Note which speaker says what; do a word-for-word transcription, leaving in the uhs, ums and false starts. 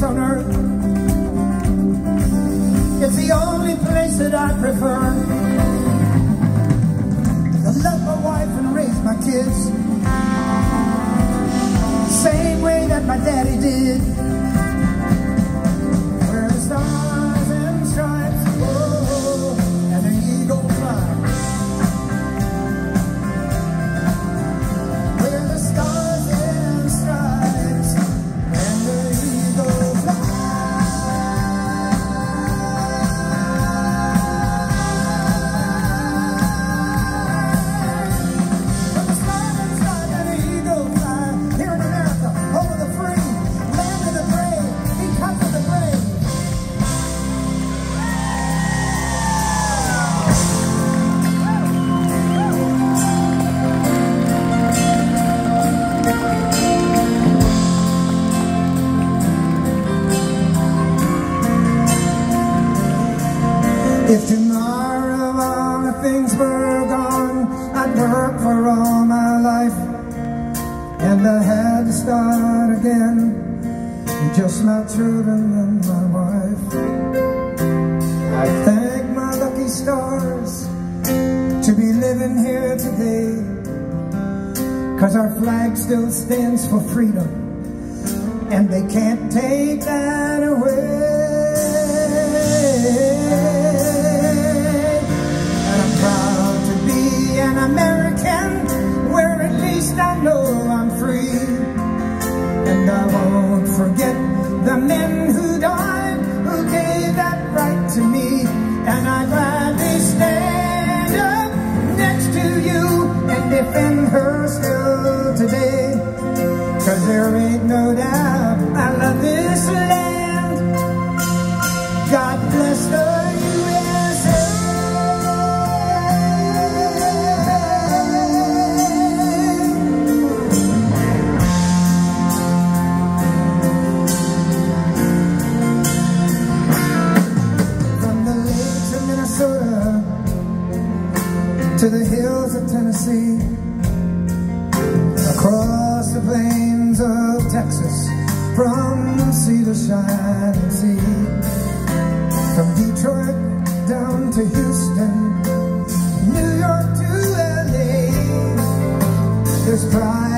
Speaker 1: place on earth. It's the only place that I prefer. I love my wife and raise my kids same way that my daddy did. Where the stars and stripes, oh, and the eagle fly. Where the stars and stripes and the eagle fly. Where the stars and stripes and the eagle fly. Here in America, home of the free, land of the brave, because of the brave. If tomorrow all the things were gone, I'd work for all my life, and I had to start again with just my children and my wife. I thank my lucky stars to be living here today, 'cause our flag still stands for freedom, and they can't take that away. An American, where at least I know I'm free. And I won't forget the men who died, who gave that right to me. And I'd gladly stand up next to you and defend her still today. 'Cause there ain't no doubt I love this land. God bless the U S A. To the hills of Tennessee, across the plains of Texas, from sea to shining sea, from Detroit down to Houston, New York to L A, there's pride